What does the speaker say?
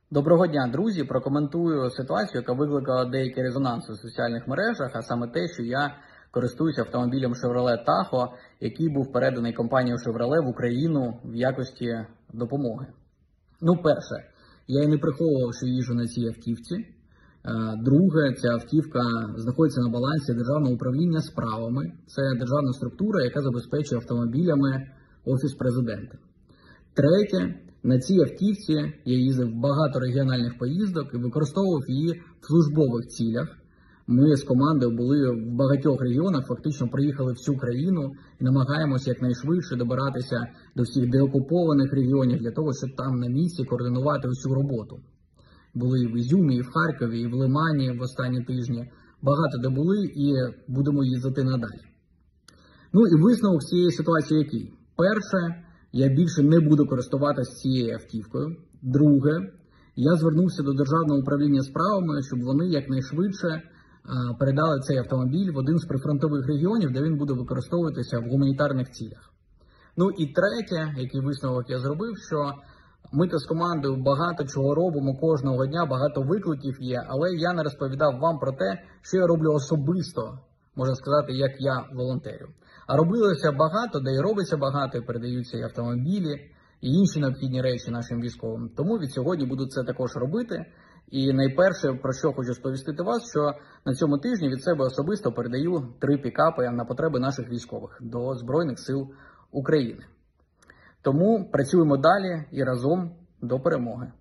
Доброго дня, друзі! Прокоментую ситуацію, яка викликала деякий резонанс у соціальних мережах, а саме те, що я користуюся автомобілем Chevrolet Tahoe, який був переданий компанією Chevrolet в Україну в якості допомоги. Перше, я і не приховував, що їжджу на цій автівці. Друге, ця автівка знаходиться на балансі Державного управління справами. Це державна структура, яка забезпечує автомобілями Офіс Президента. Третє, на цій автівці я їздив багато регіональних поїздок і використовував її в службових цілях. Ми з командою були в багатьох регіонах, фактично проїхали всю країну і намагаємося якнайшвидше добиратися до всіх деокупованих регіонів для того, щоб там на місці координувати усю роботу. Були і в Ізюмі, і в Харкові, і в Лимані в останні тижні. Багато де були і будемо їздити надалі. І висновок цієї ситуації який? Перше, я більше не буду користуватися цією автівкою. Друге, я звернувся до Державного управління справами, щоб вони якнайшвидше передали цей автомобіль в один з прифронтових регіонів, де він буде використовуватися в гуманітарних цілях. І третє, який висновок я зробив, що ми з командою багато чого робимо кожного дня, багато викликів є, але я не розповідав вам про те, що я роблю особисто, можна сказати, як я волонтерю. А робилося багато, де і робиться багато, і передаються і автомобілі, і інші необхідні речі нашим військовим. Тому від сьогодні буду це також робити. І найперше, про що хочу сповістити вас, що на цьому тижні від себе особисто передаю 3 пікапи на потреби наших військових до Збройних сил України. Тому працюємо далі і разом до перемоги.